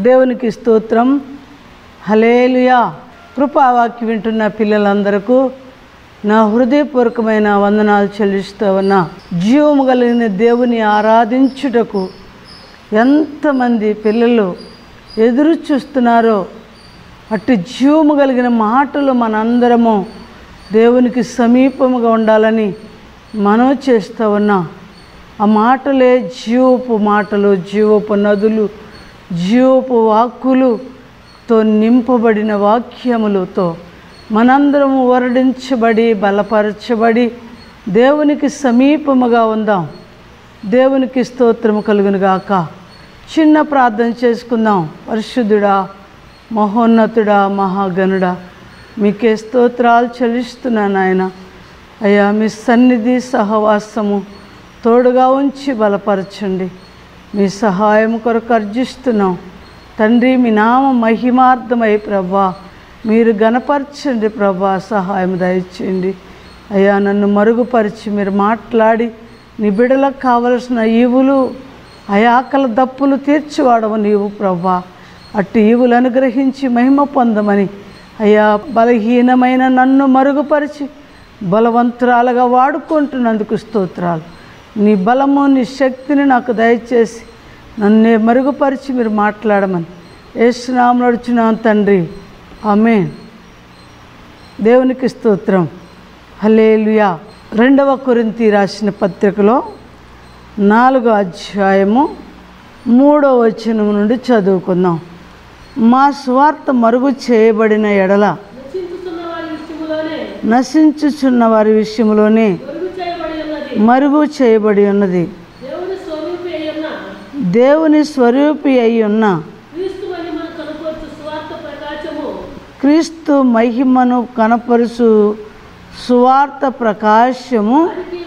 దేవునికి స్తోత్రం. హల్లెలూయా. కృపావాక్యం వింటున్న పిల్లలందరకు నా హృదయపూర్వకమైన వందనాలు చెల్లిస్తూ ఉన్నా. జీవము కలిగిన దేవుని ఆరాధించుటకు ఎంతమంది పిల్లలు ఎదురు చూస్తున్నారో అట్టి జీవము కలిగిన మాటలు మనందరము దేవునికి సమీపముగా ఉండాలని మనం చేస్తూ ఉన్నాం. ఆ మాటలే జీవపు మాటలు, జీవపు నదులు, జీవపు వాక్కులతో నింపబడిన వాక్యములతో మనందరము వర్ణించబడి బలపరచబడి దేవునికి సమీపముగా ఉందాం. దేవునికి స్తోత్రము కలుగును గాక. చిన్న ప్రార్థన చేసుకుందాం. పరిశుద్ధుడా, మహోన్నతుడా, మహాగణుడా, మీకే స్తోత్రాలు చెల్లిస్తున్నాను ఆయన. అయ్యా, మీ సన్నిధి సహవాసము తోడుగా ఉంచి బలపరచండి. మీ సహాయం కొరకు అర్జిస్తున్నాం తండ్రి. మీ నామ మహిమార్థమై ప్రభా మీరు గణపరచండి ప్రభా, సహాయం దయచేయండి అయ్యా. నన్ను మరుగుపరిచి మీరు మాట్లాడి నీ బిడ్డలకు కావలసిన ఈవులు ఆకల దప్పులు తీర్చివాడవు నీవు ప్రభా. అట్టి ఈవులు అనుగ్రహించి మహిమ పొందమని అయ్యా, బలహీనమైన నన్ను మరుగుపరిచి బలవంతురాలుగా వాడుకుంటున్నందుకు స్తోత్రాలు. నీ బలము నీ శక్తిని నాకు దయచేసి నన్ను మరుగుపరిచి మీరు మాట్లాడమని యేసు నామమున నడుచున్నాను తండ్రి, ఆమేన్. దేవునికి స్తోత్రం. హల్లెలూయా. 2వ కొరింథీ రాసిన పత్రికలో 4వ అధ్యాయము 3వ వచనం నుండి చదువుకుందాం. మా సువార్త మరుగు చేయబడిన ఎడల నశించుచున్న వారి విషయంలోనే మరుగు చేయబడి ఉన్నది. దేవుని స్వరూపి అయి ఉన్న క్రీస్తు మహిమను కనపరుచు సువార్త ప్రకాశము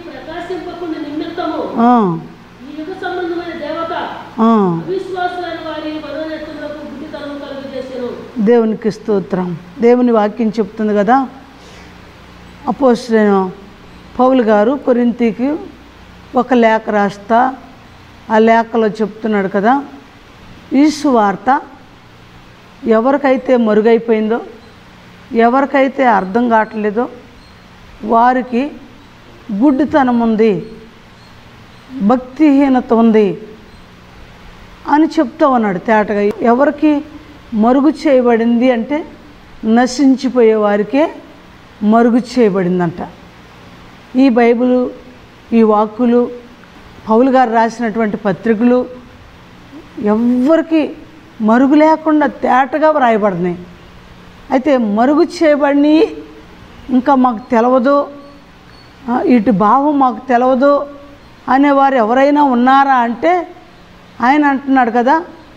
దేవునికి స్తోత్రం. దేవుని వాక్యం చెప్తుంది కదా, అపోస్తలుడైన పౌలు గారు కొరింథీకి ఒక లేఖ రాస్తా ఆ లేఖలో చెప్తున్నాడు కదా, ఈ సువార్త ఎవరికైతే మరుగైపోయిందో, ఎవరికైతే అర్థం కావట్లేదో వారికి గుడ్డితనం ఉంది, భక్తిహీనత ఉంది అని చెప్తూ ఉన్నాడు తేటగా. ఎవరికి మరుగు చేయబడింది అంటే నశించిపోయే వారికే మరుగు చేయబడిందంట. ఈ బైబిలు, ఈ వాక్కులు, పౌలు గారు రాసినటువంటి పత్రికలు ఎవ్వరికి మరుగు లేకుండా తేటగా వ్రాయబడినాయి. అయితే మరుగు చేయబడి ఇంకా మాకు తెలవదు, ఇటు భావం మాకు తెలవదు అనేవారు ఎవరైనా ఉన్నారా అంటే ఆయన అంటున్నాడు కదా,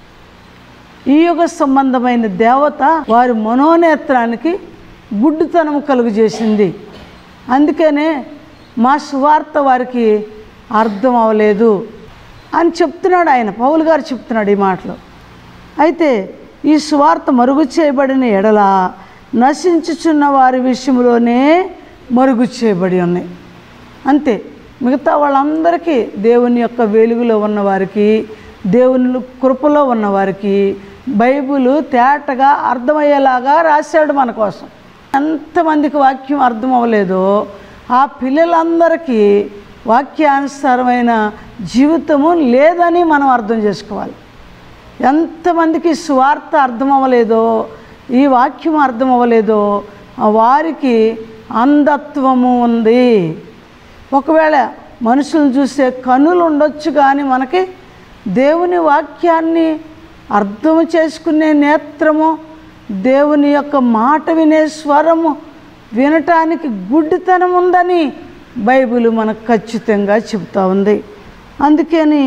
ఈ యుగ సంబంధమైన దేవత వారి మనోనేత్రానికి గుడ్డితనం కలుగు చేసింది. అందుకనే మా సువార్త వారికి అర్థం అవ్వలేదు అని చెప్తున్నాడు ఆయన. పౌలు గారు చెప్తున్నాడు ఈ మాటలు. అయితే ఈ సువార్త మరుగు చేయబడిన ఎడల నశించుచున్న వారి విషయంలోనే మరుగు చేయబడి ఉన్నాయి. అంతే. మిగతా వాళ్ళందరికీ దేవుని యొక్క వెలుగులో ఉన్నవారికి, దేవుని కృపలో ఉన్నవారికి బైబిలు తేటగా అర్థమయ్యేలాగా రాశాడు మన కోసం. ఎంతమందికి వాక్యం అర్థం అవ్వలేదో ఆ పిల్లలందరికీ వాక్యానుసారమైన జీవితము లేదని మనం అర్థం చేసుకోవాలి. ఎంతమందికి సువార్త అర్థం అవ్వలేదో, ఈ వాక్యం అర్థం అవ్వలేదో వారికి అంధత్వము ఉంది. ఒకవేళ మనుషులను చూసే కన్నులు ఉండొచ్చు, కానీ మనకి దేవుని వాక్యాన్ని అర్థం చేసుకునే నేత్రము, దేవుని యొక్క మాట వినే స్వరము వినటానికి గుడ్డితనం ఉందని బైబిల్ మనకు ఖచ్చితంగా చెప్తా ఉంది. అందుకని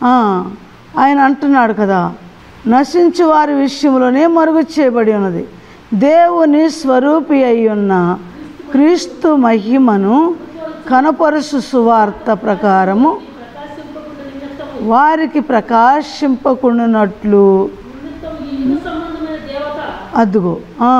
ఆయన అంటున్నాడు కదా, నశించు వారి విషయంలోనే మరుగు చేయబడి ఉన్నది. దేవుని స్వరూపి అయి ఉన్న క్రీస్తు మహిమను కనపరుసు సువార్త ప్రకారము వారికి ప్రకాశింపకుండానట్లు అదుగో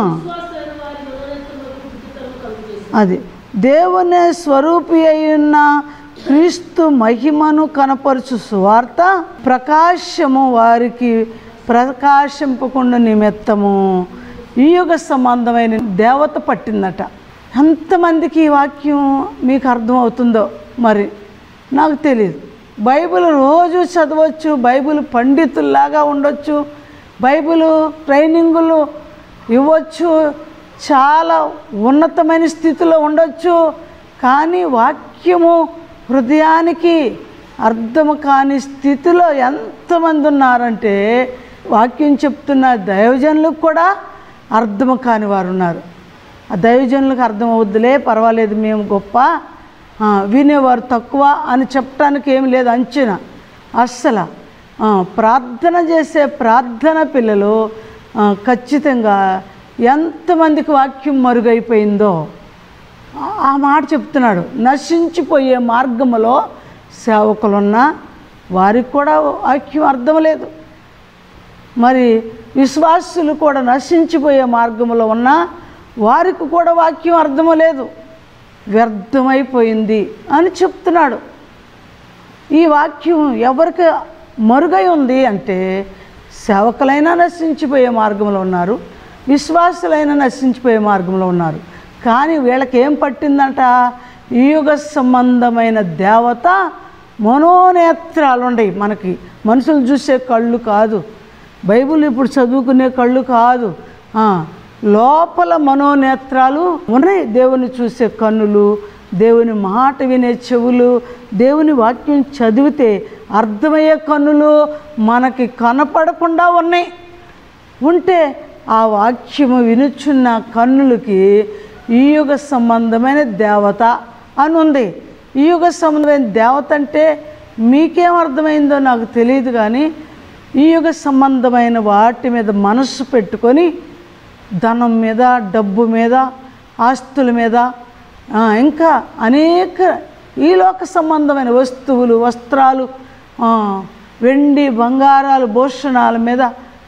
అది దేవుని స్వరూపి అయిన క్రీస్తు మహిమను కనపరుచు సువార్త ప్రకాశము వారికి ప్రకాశింపకుండా నిమిత్తము ఈ యుగ సంబంధమైన దేవత పట్టిందట. ఎంతమందికి ఈ వాక్యం మీకు అర్థమవుతుందో మరి నాకు తెలియదు. బైబిల్ రోజు చదవచ్చు, బైబిల్ పండితుల్లాగా ఉండొచ్చు, బైబిల్ ట్రైనింగులు ఇవ్వచ్చు, చాలా ఉన్నతమైన స్థితిలో ఉండొచ్చు. కానీ వాక్యము హృదయానికి అర్థము కాని స్థితిలో ఎంతమంది ఉన్నారంటే వాక్యం చెప్తున్న దైవజనులకు కూడా అర్థము కాని వారు ఉన్నారు. ఆ దైవజనులకు అర్థం అవుద్దులే, పర్వాలేదు, మేము గొప్ప, వినేవారు తక్కువ అని చెప్పడానికి ఏమి లేదు అంచనా. అస్సలు ప్రార్థన చేసే ప్రార్థన పిల్లలు ఖచ్చితంగా ఎంతమందికి వాక్యం మరుగైపోయిందో ఆ మాట చెప్తున్నాడు. నశించిపోయే మార్గములో సేవకులున్నా వారికి కూడా వాక్యం అర్థం లేదు. మరి విశ్వాసులు కూడా నశించిపోయే మార్గంలో ఉన్నా వారికి కూడా వాక్యం అర్థం లేదు, వ్యర్థమైపోయింది అని చెప్తున్నాడు. ఈ వాక్యం ఎవరికి మరుగై ఉంది అంటే సేవకులైనా నశించిపోయే మార్గంలో ఉన్నారు, విశ్వాసులైనా నశించిపోయే మార్గంలో ఉన్నారు. కానీ వీళ్ళకి ఏం పట్టిందంట? ఈ యుగ సంబంధమైన దేవత మనోనేత్రాలు ఉండయి. మనకి మనుషులు చూసే కళ్ళు కాదు, బైబిల్ ఇప్పుడు చదువుకునే కళ్ళు కాదు, లోపల మనోనేత్రాలు ఉన్నాయి. దేవుని చూసే కన్నులు, దేవుని మాట వినే చెవులు, దేవుని వాక్యం చదివితే అర్థమయ్యే కన్నులు మనకి కనపడకుండా ఉన్నాయి. ఉంటే ఆ వాక్యము వినుచున్న కన్నులకి ఈ యుగ సంబంధమైన దేవత అని ఉంది. ఈ యుగ సంబంధమైన దేవత అంటే మీకేం అర్థమైందో నాకు తెలియదు. కానీ ఈ యుగ సంబంధమైన వాటి మీద మనస్సు పెట్టుకొని ధనం మీద, డబ్బు మీద, ఆస్తుల మీద, ఇంకా అనేక ఈ లోక సంబంధమైన వస్తువులు, వస్త్రాలు, వెండి బంగారాలు, భూషణాల మీద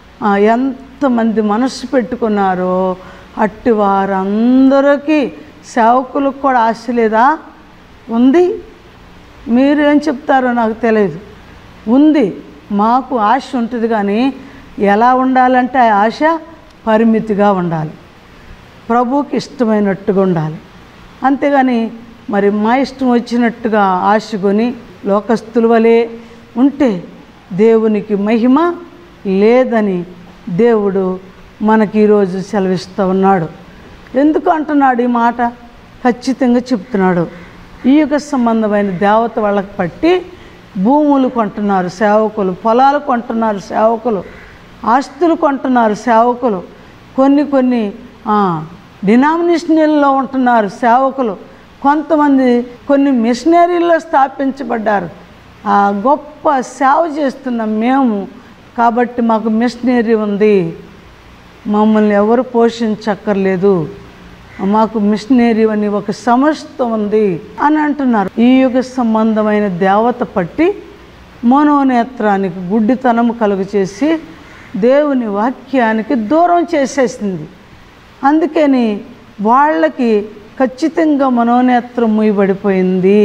ఎంతమంది మనస్సు పెట్టుకున్నారో అట్టి వారందరికీ సేవకులకు కూడా ఆశ లేదా? ఉంది. మీరు ఏం చెప్తారో నాకు తెలియదు. ఉంది, మాకు ఆశ ఉంటుంది. కానీ ఎలా ఉండాలంటే ఆ ఆశ పరిమితిగా ఉండాలి, ప్రభువుకి ఇష్టమైనట్టుగా ఉండాలి. అంతేగాని మరి మా ఇష్టం వచ్చినట్టుగా ఆశ కొని లోకస్తుల వలె ఉంటే దేవునికి మహిమ లేదని దేవుడు మనకి ఈరోజు సెలవిస్తూ ఉన్నాడు. ఎందుకు అంటున్నాడు ఈ మాట? ఖచ్చితంగా చెప్తున్నాడు. ఈ యుగ సంబంధమైన దేవత వాళ్ళకి పట్టి భూములు కొంటున్నారు సేవకులు, పొలాలు కొంటున్నారు సేవకులు, ఆస్తులు కొంటున్నారు సేవకులు, కొన్ని డినామినేషన్లో ఉంటున్నారు సేవకులు, కొంతమంది కొన్ని మిషనరీల్లో స్థాపించబడ్డారు. ఆ గొప్ప సేవ చేస్తున్నాం మేము కాబట్టి మాకు మిషనరీ ఉంది, మమ్మల్ని ఎవరు పోషించక్కర్లేదు, మాకు మిషనరీ అని ఒక సంస్థ ఉంది అని అంటున్నారు. ఈ యుగ సంబంధమైన దేవత పట్టి మనోనేత్రానికి గుడ్డితనం కలుగు చేసి దేవుని వాక్యానికి దూరం చేసేసింది. అందుకని వాళ్ళకి ఖచ్చితంగా మనోనేత్రం మూయబడిపోయింది.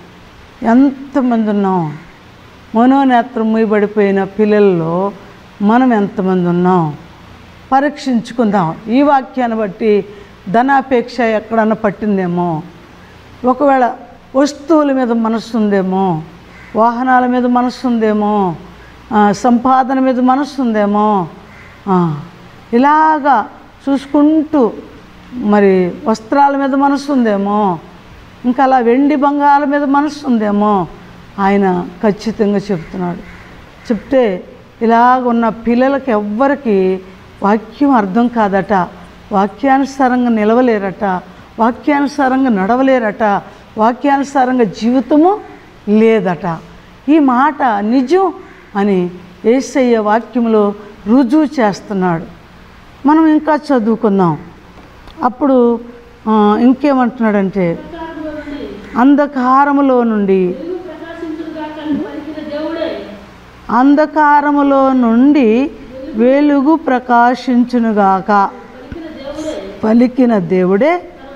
ఎంతమంది ఉన్నాం? మనోనేత్రం మూయబడిపోయిన పిల్లల్లో మనం ఎంతమంది ఉన్నాం? పరీక్షించుకుందాం. ఈ వాక్యాన్ని బట్టి ధనాపేక్ష ఎక్కడన్నా పట్టిందేమో, ఒకవేళ వస్తువుల మీద మనసు ఉందేమో, వాహనాల మీద మనసు ఉందేమో, సంపాదన మీద మనసు ఉందేమో, ఇలాగా చూసుకుంటూ మరి వస్త్రాల మీద మనసు ఉందేమో, ఇంకా అలా వెండి బంగారాల మీద మనసు ఉందేమో ఆయన ఖచ్చితంగా చెప్తున్నాడు. చెప్తే ఇలాగ ఉన్న పిల్లలకి ఎవ్వరికి వాక్యం అర్థం కాదట, వాక్యానుసారంగా నిలవలేరట, వాక్యానుసారంగా నడవలేరట, వాక్యానుసారంగా జీవితము లేదట. ఈ మాట నిజం అని యేసయ్య వాక్యంలో రుజువు చేస్తున్నాడు. మనం ఇంకా చదువుకుందాం. అప్పుడు ఇంకేమంటున్నాడంటే అంధకారములో నుండి వెలుగు ప్రకాశించునుగాక పలికిన దేవుడే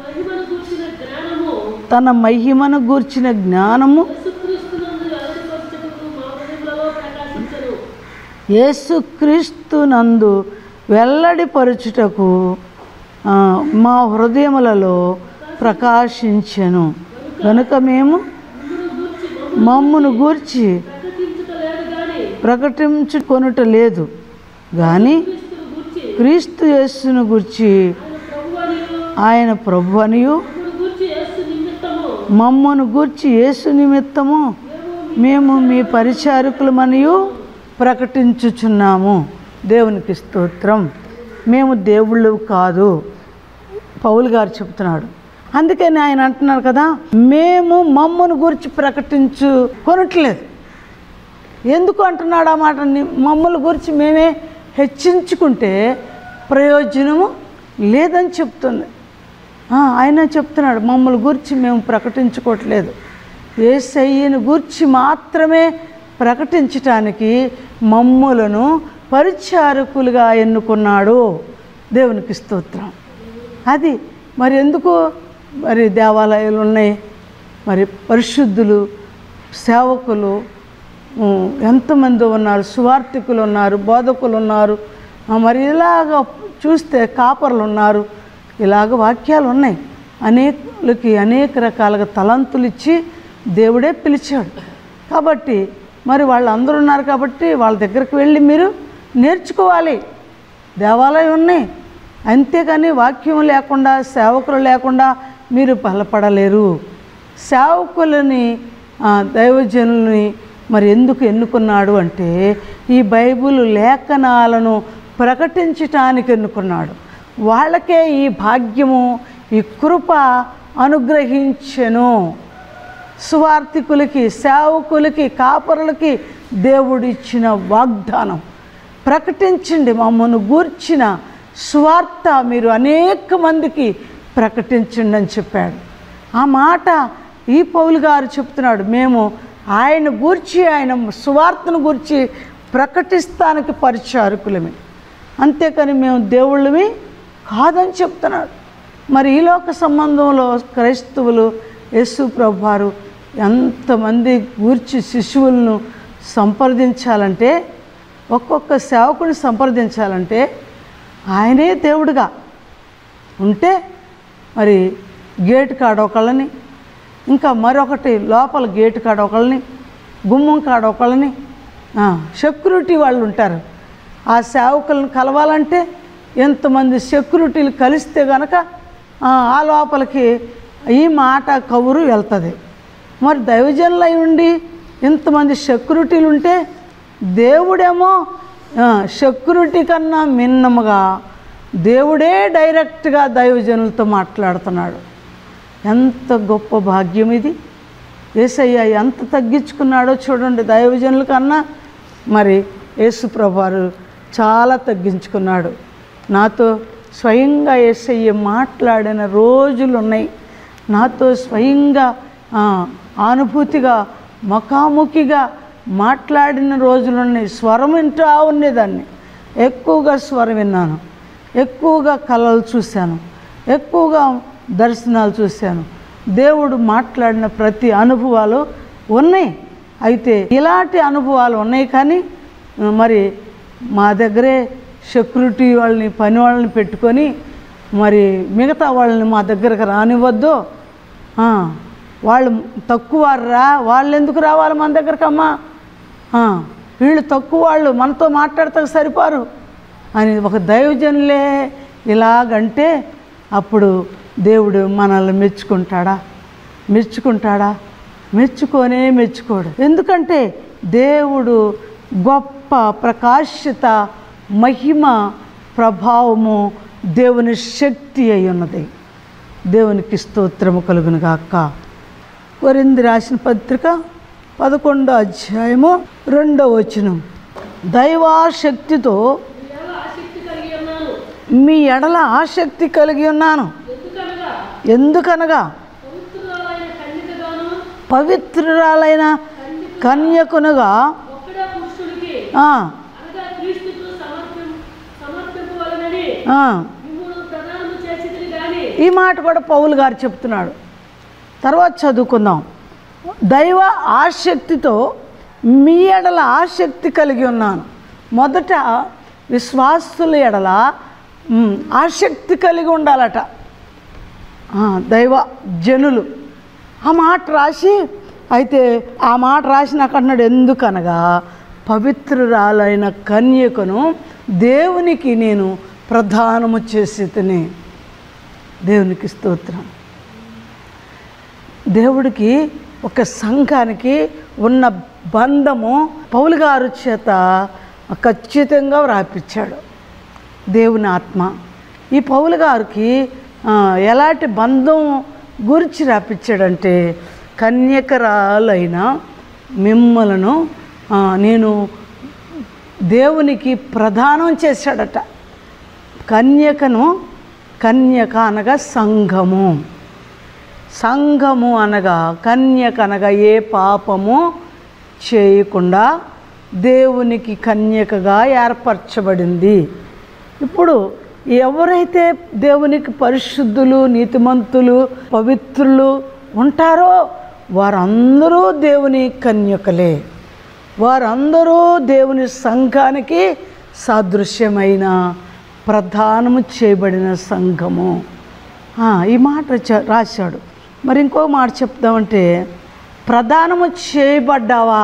తన మహిమను గూర్చిన జ్ఞానము యేసుక్రీస్తు నందు వెల్లడిపరచుటకు మా హృదయములలో ప్రకాశించెను కనుక మేము మమ్మును గూర్చి ప్రకటించుకొనుట లేదు కానీ క్రీస్తు యేసును గూర్చి ఆయన ప్రభు అనియు మమ్మను గూర్చి యేసు నిమిత్తము మేము మీ పరిచారకులమనియు ప్రకటించుచున్నాము. దేవునికి స్తోత్రం. మేము దేవుళ్ళు కాదు, పౌలు గారు చెప్తున్నాడు. అందుకని ఆయన అంటున్నారు కదా, మేము మమ్మను గురించి ప్రకటించుకొనట్లేదు. ఎందుకు అంటున్నాడు ఆ మాట? మమ్మల్ని గురించి మేమే హెచ్చించుకుంటే ప్రయోజనము లేదని చెప్తుంది. ఆయన చెప్తున్నాడు, మమ్మల్ని గురించి మేము ప్రకటించుకోవట్లేదు, యేసయ్యను గురించి మాత్రమే ప్రకటించటానికి మమ్ములను పరిచారకులుగా ఎన్నుకున్నాడు. దేవునికి స్తోత్రం. అది మరి ఎందుకు? మరి దేవాలయాలు ఉన్నాయి, మరి పరిశుద్ధులు, సేవకులు ఎంతమంది ఉన్నారు, సువార్థికులు ఉన్నారు, బోధకులు ఉన్నారు, మరి ఇలాగ చూస్తే కాపర్లు ఉన్నారు. ఇలాగ వాక్యాలు ఉన్నాయి. అనేకులకి అనేక రకాలుగా తలంతులు ఇచ్చి దేవుడే పిలిచాడు. కాబట్టి మరి వాళ్ళందరూ ఉన్నారు కాబట్టి వాళ్ళ దగ్గరికి వెళ్ళి మీరు నేర్చుకోవాలి. దేవాలయం ఉన్నాయి, అంతేకాని వాక్యం లేకుండా, సేవకులు లేకుండా మీరు బలపడలేరు. సేవకులని, దైవజనుల్ని మరి ఎందుకు ఎన్నుకున్నాడు అంటే ఈ బైబిల్ లేఖనాలను ప్రకటించటానికి ఎన్నుకున్నాడు. వాళ్ళకే ఈ భాగ్యము, ఈ కృప అనుగ్రహించెను. సువార్థికులకి, సేవకులకి, కాపరులకి దేవుడిచ్చిన వాగ్దానం, ప్రకటించండి, మమ్మను గూర్చిన సువార్త మీరు అనేక మందికి ప్రకటించండి అని చెప్పాడు. ఆ మాట ఈ పౌలు గారు చెప్తున్నాడు. మేము ఆయన గూర్చి, ఆయన సువార్తను గూర్చి ప్రకటిస్తానికి పరిచారకులమే, అంతేకాని మేము దేవుళ్ళమి కాదని చెప్తున్నాడు. మరి ఈ లోక సంబంధంలో క్రైస్తవులు యేసు ప్రభువారు ఎంతమంది గూర్చి శిశువులను సంప్రదించాలంటే, ఒక్కొక్క సేవకుని సంప్రదించాలంటే ఆయనే దేవుడుగా ఉంటే మరి గేటు కాడ ఒకళ్ళని, ఇంకా మరొకటి లోపల గేటు కాడ ఒకళ్ళని, గుమ్మం కాడ ఒకళ్ళని, సెక్యూరిటీ వాళ్ళు ఉంటారు. ఆ సేవకులను కలవాలంటే ఎంతమంది సెక్యూరిటీలు కలిస్తే కనుక ఆ లోపలికి ఈ మాట కబురు వెళ్తుంది. మరి దైవజనులై ఉండి ఇంతమంది సెక్యూరిటీలు ఉంటే దేవుడేమో సెక్యూరిటీ కన్నా మిన్నముగా దేవుడే డైరెక్ట్గా దైవజనులతో మాట్లాడుతున్నాడు. ఎంత గొప్ప భాగ్యం ఇది! యేసయ్య ఎంత తగ్గించుకున్నాడో చూడండి. దైవజనుల కన్నా మరి యేసు ప్రభువారు చాలా తగ్గించుకున్నాడు. నాతో స్వయంగా యేసయ్య మాట్లాడిన రోజులు ఉన్నాయి. నాతో స్వయంగా అనుభూతిగా ముఖాముఖిగా మాట్లాడిన రోజులు ఉన్నాయి. స్వరం వింటూ ఉండేదాన్ని. ఎక్కువగా స్వరం విన్నాను, ఎక్కువగా కళలు చూశాను, ఎక్కువగా దర్శనాలు చూశాను. దేవుడు మాట్లాడిన ప్రతి అనుభవాలు ఉన్నాయి. అయితే ఇలాంటి అనుభవాలు ఉన్నాయి కానీ మరి మా దగ్గరే సెక్యూరిటీ వాళ్ళని, పని వాళ్ళని పెట్టుకొని మరి మిగతా వాళ్ళని మా దగ్గరకు రానివ్వద్దు, వాళ్ళు తక్కువారా, వాళ్ళు ఎందుకు రావాలి మన దగ్గరకమ్మా, వీళ్ళు తక్కువ, వాళ్ళు మనతో మాట్లాడితే సరిపారు అని ఒక దైవజనులే ఇలాగంటే అప్పుడు దేవుడు మనల్ని మెచ్చుకుంటాడా? మెచ్చుకోడు. ఎందుకంటే దేవుడు గొప్ప ప్రకాశత, మహిమ, ప్రభావము దేవుని శక్తి అయి ఉన్నది. దేవునికి స్తోత్రము కలుగును గాక. కొరింథీ రాసిన పత్రిక 11వ అధ్యాయము 2వ వచనం. దైవాశక్తితో మీ ఎడల ఆసక్తి కలిగి ఉన్నాను. ఎందుకనగా పవిత్రురాలైన కన్యకునుగా ఈ మాట కూడా పౌలు గారు చెప్తున్నాడు. తర్వాత చదువుకుందాం. దైవ ఆసక్తితో మీ ఎడల ఆసక్తి కలిగి ఉన్నాను. మొదట విశ్వాసుల ఎడల ఆసక్తి కలిగి ఉండాలట దైవ జనులు. ఆ మాట రాసి అయితే ఆ మాట రాసినాక అన్నాడు, ఎందుకనగా పవిత్రురాలైన కన్యకను దేవునికి నేను ప్రదానము చేసి తిని. దేవునికి స్తోత్రం. దేవుడికి ఒక సంఘానికి ఉన్న బంధము పౌలు గారు చేత ఖచ్చితంగా వ్రాపించాడు దేవుని ఆత్మ. ఈ పౌలు గారికి ఎలాంటి బంధం గురించి రాపించాడంటే, కన్యకరాలైన మిమ్మలను నేను దేవునికి ప్రదానం చేశాడట. కన్యక అనగా సంఘము, సంఘము అనగా కన్యక అనగా ఏ పాపము చేయకుండా దేవునికి కన్యకగా ఏర్పరచబడింది. ఇప్పుడు ఎవరైతే దేవునికి పరిశుద్ధులు, నీతిమంతులు, పవిత్రులు ఉంటారో వారందరూ దేవుని కన్యకలే. వారందరూ దేవుని సంఘానికి సాదృశ్యమైన ప్రదానము చేయబడిన సంఘము. ఈ మాట రాశాడు. మరి ఇంకో మాట చెప్తామంటే, ప్రదానము చేయబడ్డావా?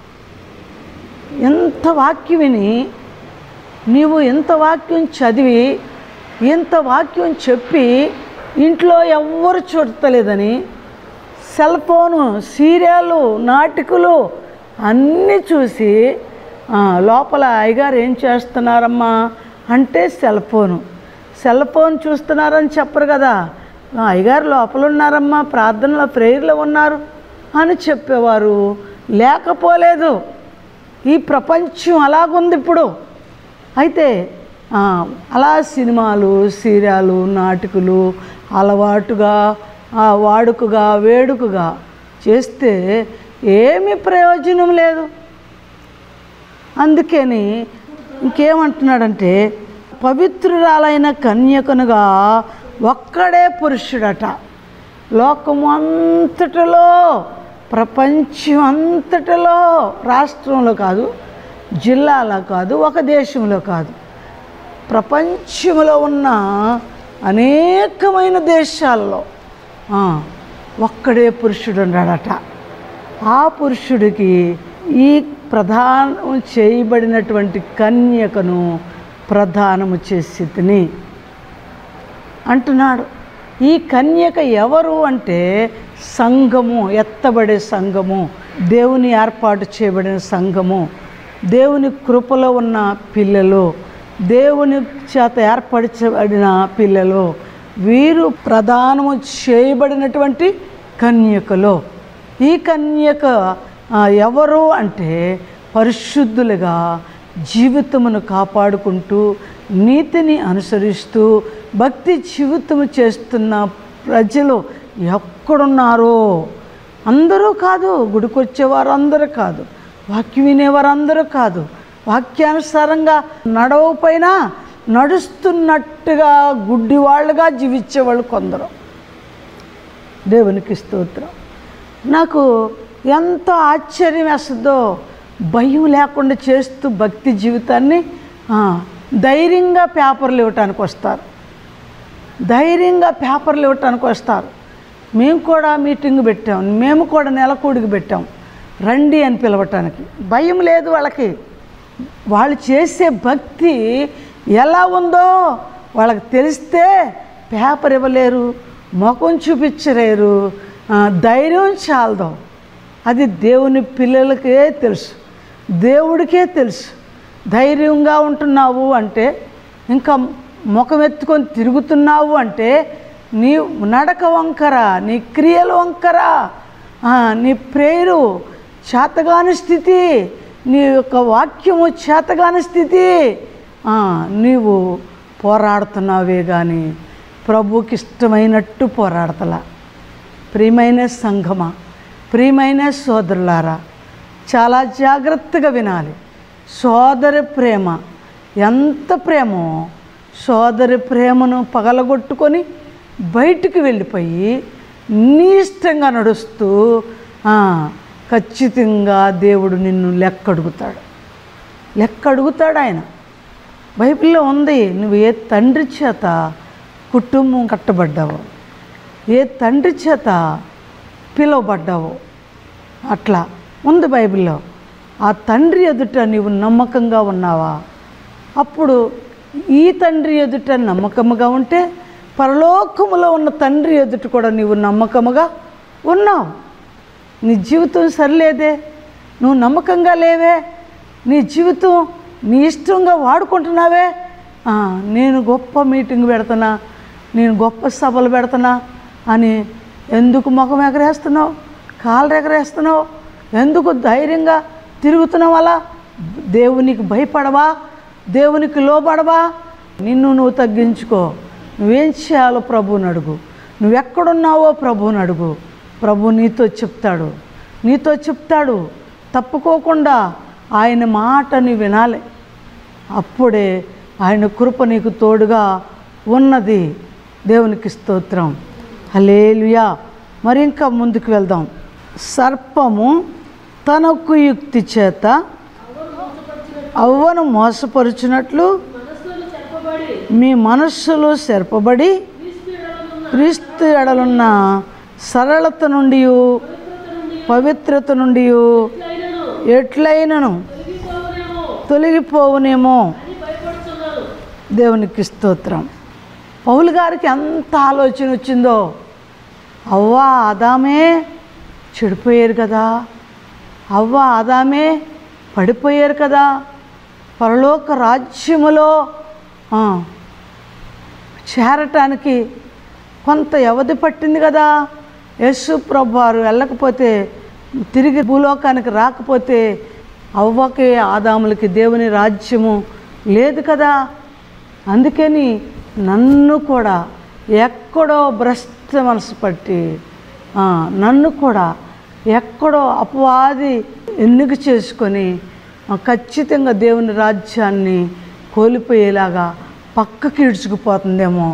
ఎంత వాక్యం విని నీవు ఎంత వాక్యం చదివి ఎంత వాక్యం చెప్పి ఇంట్లో ఎవ్వరు చూడలేదని సెల్ ఫోను, సీరియళ్ళు, నాటికలు అన్నీ చూసి లోపల అయ్యగారు ఏం చేస్తున్నారమ్మా అంటే సెల్ ఫోన్ చూస్తున్నారని చెప్పరు కదా. అయ్యగారు లోపల ఉన్నారమ్మా, ప్రార్థనలో ప్రేయర్లో ఉన్నారు అని చెప్పేవారు లేకపోలేదు. ఈ ప్రపంచం అలాగుంది ఇప్పుడు. అయితే అలా సినిమాలు, సీరియళ్ళు, నాటికలు అలవాటుగా వాడుకగా వేడుకగా చేస్తే ఏమీ ప్రయోజనం లేదు. అందుకని ఇంకేమంటున్నాడంటే, పవిత్రురాలైన కన్యకనుగా ఒక్కడే పురుషుడట. లోకము అంతటిలో, ప్రపంచం అంతటిలో, రాష్ట్రంలో కాదు, జిల్లాలో కాదు, ఒక దేశంలో కాదు, ప్రపంచంలో ఉన్న అనేకమైన దేశాల్లో ఒక్కడే పురుషుడు ఉన్నాడట. ఆ పురుషుడికి ఈ ప్రదానం చేయబడినటువంటి కన్యకను ప్రదానము చేసి తిని అంటున్నాడు. ఈ కన్యక ఎవరు అంటే సంఘము, ఎత్తబడే సంఘము, దేవుని ఏర్పాటు చేయబడిన సంఘము, దేవుని కృపలో ఉన్న పిల్లలు, దేవుని చేత ఏర్పరచబడిన పిల్లలు, వీరు ప్రదానము చేయబడినటువంటి కన్యకలు. ఈ కన్యక ఎవరు అంటే పరిశుద్ధులుగా జీవితమును కాపాడుకుంటూ నీతిని అనుసరిస్తూ భక్తి జీవితము చేస్తున్న ప్రజలు ఎక్కడున్నారో, అందరూ కాదు, గుడికి వచ్చేవారు అందరూ కాదు, వాక్యం వినేవారు అందరూ కాదు, వాక్యానుసారంగా నడవపోయినా నడుస్తున్నట్టుగా గుడ్డివాళ్ళుగా జీవించేవాళ్ళు కొందరు. దేవునికి స్తోత్రం. నాకు ఎంత ఆశ్చర్యం వేస్తుందో, భయం లేకుండా చేస్తూ భక్తి జీవితాన్ని ధైర్యంగా పేపర్లు ఇవ్వటానికి వస్తారు, ధైర్యంగా పేపర్లు ఇవ్వటానికి వస్తారు. మేము కూడా మీటింగ్ పెట్టాం, మేము కూడా నెలకూడికి పెట్టాం, రండి అని పిలవటానికి. భయం లేదు వాళ్ళకి. వాళ్ళు చేసే భక్తి ఎలా ఉందో వాళ్ళకి తెలిస్తే పేపర్ ఇవ్వలేరు, ముఖం చూపించలేరు, ధైర్యం చాలదు. అది దేవుని పిల్లలకే తెలుసు, దేవుడికే తెలుసు. ధైర్యంగా ఉంటున్నావు అంటే, ఇంకా ముఖం ఎత్తుకొని తిరుగుతున్నావు అంటే, నీ నడక వంకర, నీ క్రియల వంకర, నీ ప్రేయరు చేతగాని స్థితి, నీ యొక్క వాక్యము చేతగాని స్థితి, నీవు పోరాడుతున్నావే కానీ ప్రభుకి ఇష్టమైనట్టు పోరాడతలా. ప్రియమైన సంఘమా, ప్రియమైన సోదరులారా, చాలా జాగ్రత్తగా వినాలి. సోదరి ప్రేమ ఎంత ప్రేమో, సోదరి ప్రేమను పగలగొట్టుకొని బయటికి వెళ్ళిపోయి నీ ఇష్టంగా నడుస్తూ ఖచ్చితంగా దేవుడు నిన్ను లెక్కడుగుతాడు. లెక్క అడుగుతాడు ఆయన. బైబిల్లో ఉంది, నువ్వు ఏ తండ్రి చేత కుటుంబం కట్టబడ్డావో, ఏ తండ్రి చేత పిలువబడ్డావో, అట్లా ఉంది బైబిల్లో. ఆ తండ్రి ఎదుట నీవు నమ్మకంగా ఉన్నావా? అప్పుడు ఈ తండ్రి ఎదుట నమ్మకముగా ఉంటే పరలోకములో ఉన్న తండ్రి ఎదుట కూడా నీవు నమ్మకముగా ఉన్నావు. నీ జీవితం సరిలేదే, నువ్వు నమ్మకంగా లేవే, నీ జీవితం నీ ఇష్టంగా వాడుకుంటున్నావే. నేను గొప్ప మీటింగ్ పెడుతున్నా, నేను గొప్ప సభలు పెడుతున్నా అని ఎందుకు ముఖం ఎగరేస్తున్నావు, కాళ్ళు ఎగరేస్తున్నావు? ఎందుకు ధైర్యంగా తిరుగుతున్నావు అలా? దేవునికి భయపడవా? దేవునికి లోబడవా? నిన్ను నువ్వు తగ్గించుకో. నువ్వేం చేయాలో ప్రభువుని అడుగు. నువ్వెక్కడున్నావో ప్రభువుని అడుగు. ప్రభు నీతో చెప్తాడు. తప్పుకోకుండా ఆయన మాటని వినాలి. అప్పుడే ఆయన కృప నీకు తోడుగా ఉన్నది. దేవునికి స్తోత్రం. హల్లెలూయా. మరి ఇంకా ముందుకు వెళ్దాం. సర్పము తన కుయుక్తి చేత అవ్వను మోసపరుచినట్లు మీ మనస్సులో చెరపబడి క్రీస్తు ఎడలున్న సరళత నుండి పవిత్రత నుండి ఎట్లయినను తొలగిపోవునేమో. దేవునికి స్తోత్రం. పౌలు గారికి ఎంత ఆలోచన వచ్చిందో. అవ్వ ఆదామే చెడిపోయారు కదా, అవ్వ ఆదామే పడిపోయారు కదా, పరలోక రాజ్యములో చేరటానికి కొంత వ్యవధి పట్టింది కదా. యేసు ప్రభువు వారు వెళ్ళకపోతే, తిరిగి భూలోకానికి రాకపోతే అవ్వకి ఆదాములకి దేవుని రాజ్యము లేదు కదా. అందుకని నన్ను కూడా ఎక్కడో భ్రష్ట మనసు పట్టి నన్ను కూడా ఎక్కడో అపవాది ఎన్నిక చేసుకొని ఖచ్చితంగా దేవుని రాజ్యాన్ని కోల్పోయేలాగా పక్కకి ఇడ్చుకుపోతుందేమో,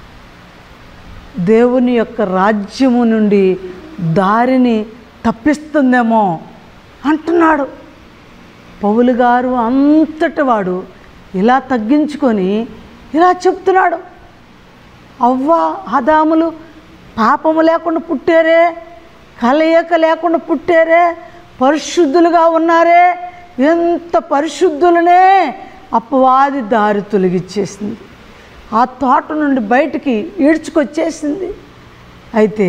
దేవుని యొక్క రాజ్యము నుండి దారిని తప్పిస్తుందేమో అంటున్నాడు పౌలు గారు. అంతటి వాడు ఇలా తగ్గించుకొని ఇలా చెప్తున్నాడు. అవ్వ ఆదాములు పాపము లేకుండా పుట్టారే, కలయిక లేకుండా పుట్టారే, పరిశుద్ధులుగా ఉన్నారే. ఎంత పరిశుద్ధులనే అపవాది దారి తొలగిచ్చేసింది, ఆ తోట నుండి బయటికి ఈడ్చుకొచ్చేసింది. అయితే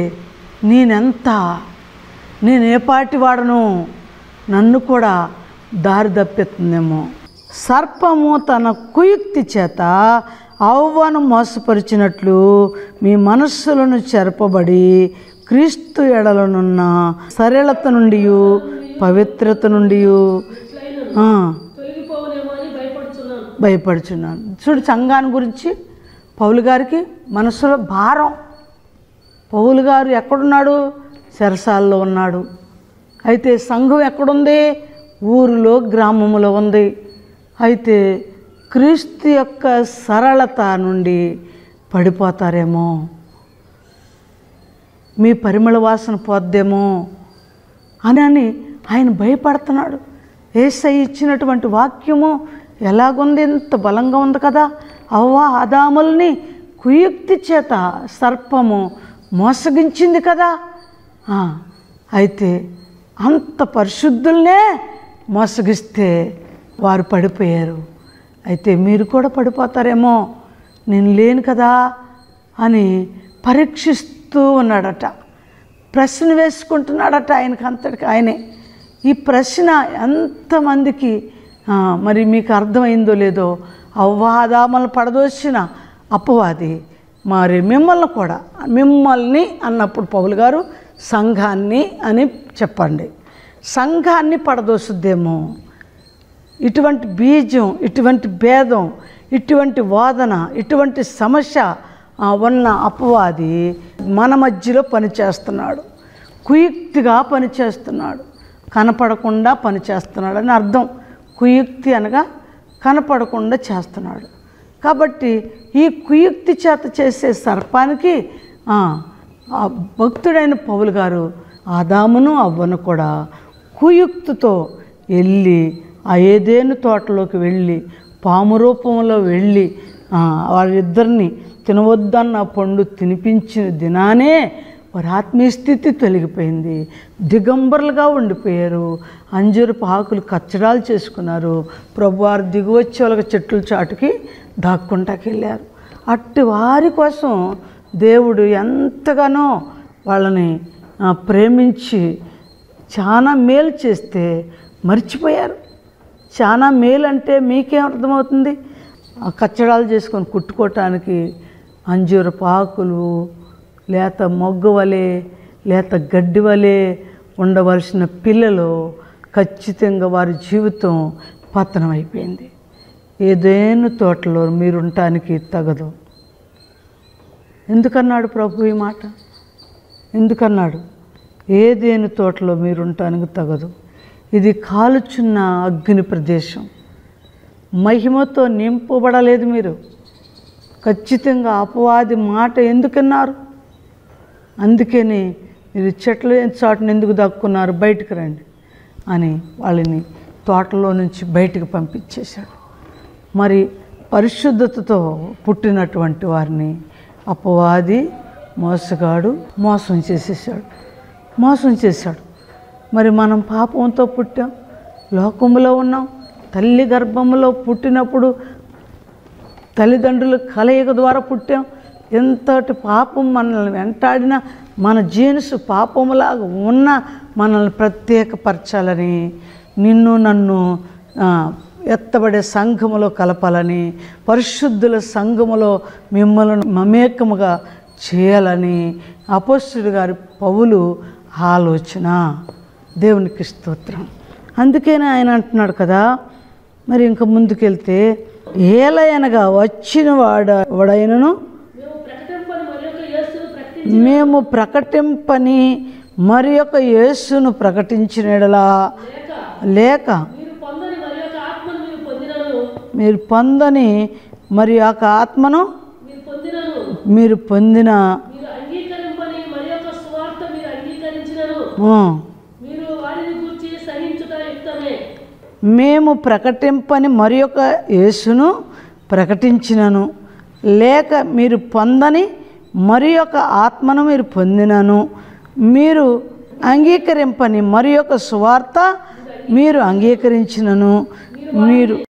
నేనే పాటి వాడను, నన్ను కూడా దారి తప్పిస్తుందేమో. సర్పము తన కుయుక్తి చేత అవ్వను మోసపరిచినట్లు మీ మనస్సులను చెరపబడి క్రీస్తు ఎడలనున్న సరళత నుండి పవిత్రత నుండి భయపడుచున్నాను. చూడు, సంఘాన్ని గురించి పౌలు గారికి మనసులో భారం. పౌలు గారు ఎక్కడున్నాడు? చెరసాల్లో ఉన్నాడు. అయితే సంఘం ఎక్కడుంది? ఊరిలో, గ్రామములో ఉంది. అయితే క్రీస్తు యొక్క సరళత నుండి పడిపోతారేమో, మీ పరిమళ వాసన పోద్దేమో అని ఆయన భయపడుతున్నాడు. యేసయ్య ఇచ్చినటువంటి వాక్యము ఎలాగుంది? ఎంత బలంగా ఉంది కదా. అవ్వ ఆదాముల్ని కుయుక్తి చేత సర్పము మోసగించింది కదా. అయితే అంత పరిశుద్ధుల్నే మోసగిస్తే వారు పడిపోయారు. అయితే మీరు కూడా పడిపోతారేమో, నేను లేను కదా అని పరీక్షిస్తూ ఉన్నాడట. ప్రశ్న వేసుకుంటున్నాడట ఆయనకు అంతటికి ఆయనే. ఈ ప్రశ్న ఎంతమందికి మరి మీకు అర్థమైందో లేదో. అవ్వాదామలు పడదోసిన అపవాది మరి మిమ్మల్ని అన్నప్పుడు పౌలు గారు సంఘాన్ని అని చెప్పండి. సంఘాన్ని పడదోసుద్దేమో. ఇటువంటి బీజం, ఇటువంటి భేదం, ఇటువంటి వాదన, ఇటువంటి సమస్య ఉన్న అపవాది మన మధ్యలో పనిచేస్తున్నాడు. కుయుక్తిగా పనిచేస్తున్నాడు, కనపడకుండా పనిచేస్తున్నాడు అని అర్థం. కుయుక్తి అనగా కనపడకుండా చేస్తున్నాడు. కాబట్టి ఈ కుయుక్తి చేత చేసే సర్పానికి భక్తుడైన పౌలు గారు ఆదామును అవ్వను కూడా కుయుక్తితో వెళ్ళి ఆ ఏదేను తోటలోకి వెళ్ళి పాము రూపంలో వెళ్ళి వాళ్ళిద్దరిని తినవద్దన్న పండు తినిపించిన దినానే వారి ఆత్మీయ స్థితి తొలగిపోయింది. దిగంబరులుగా ఉండిపోయారు. అంజూరపు ఆకులు కచ్చడాలు చేసుకున్నారు. ప్రభువారు దిగువచ్చి వాళ్ళకి చెట్ల చాటుకి దాక్కుంటాకి వెళ్ళారు. అట్టి వారి కోసం దేవుడు ఎంతగానో వాళ్ళని ప్రేమించి చాలా మేలు చేస్తే మర్చిపోయారు. చాలా మేలు అంటే మీకేం అర్థమవుతుంది? కచ్చడాలు చేసుకొని కుట్టుకోవటానికి అంజూరపు ఆకులు లేత మొగ్గ వలె లేత గడ్డి వలె ఉండవలసిన పిల్లలు ఖచ్చితంగా వారి జీవితం పతనం అయిపోయింది. ఏదేను తోటలో మీరుంటానికి తగదు. ఎందుకన్నాడు ప్రభు ఈ మాట? ఎందుకన్నాడు? ఏదేను తోటలో మీరుంటానికి తగదు. ఇది కాలుచున్న అగ్ని ప్రదేశం. మహిమతో నింపబడలేదు మీరు. ఖచ్చితంగా అపవాది మాట ఎందుకన్నారు? అందుకని మీరు చెట్ల చాటును ఎందుకు దక్కున్నారు, బయటకు రండి అని వాళ్ళని తోటలో నుంచి బయటకు పంపించేశాడు. మరి పరిశుద్ధతతో పుట్టినటువంటి వారిని అపవాది మోసగాడు మోసం చేశాడు. మరి మనం పాపంతో పుట్టాం, లోకంలో ఉన్నాం. తల్లి గర్భంలో పుట్టినప్పుడు తల్లిదండ్రుల కలయిక ద్వారా పుట్టాం. ఎంతటి పాపం మనల్ని వెంటాడినా మన జీన్స్ పాపములాగా ఉన్న మనల్ని ప్రత్యేకపరచాలని, నిన్ను నన్ను ఎత్తబడే సంఘములో కలపాలని, పరిశుద్ధుల సంఘములో మిమ్మల్ని మమేకముగా చేయాలని అపోస్తలుడు గారి పౌలు ఆలోచన. దేవునికి స్తోత్రం. అందుకనే ఆయన అంటున్నాడు కదా. మరి ఇంకా ముందుకెళ్తే, ఏలయనగా వచ్చిన వాడైనను మేము ప్రకటింపని మరి యొక్క యేసును ప్రకటించినలా లేక మీరు పొందని మరి యొక్క ఆత్మను మీరు పొందిన మేము ప్రకటింపని మరి యొక్క యేసును ప్రకటించినను లేక మీరు పొందని మరి యొక్క ఆత్మను మీరు పొందినను మీరు అంగీకరింపని మరి యొక్క సువార్త మీరు అంగీకరించినను మీరు